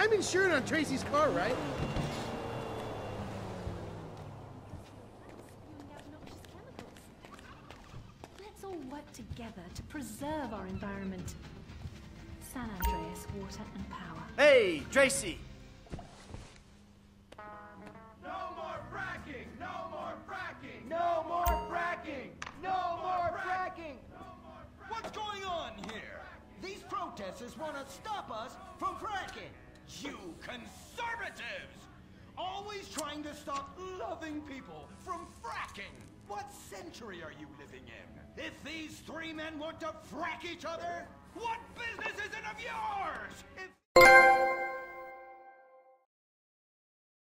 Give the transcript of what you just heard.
I'm insured on Tracy's car, right? Let's all work together to preserve our environment. San Andreas, water and power. Hey, Tracy! No more fracking! No more fracking! No more fracking! No more fracking! What's going on here? These protesters want to stop us from fracking. You conservatives! Always trying to stop loving people from fracking. What century are you living in? If these three men want to frack each other, what business is it of yours? If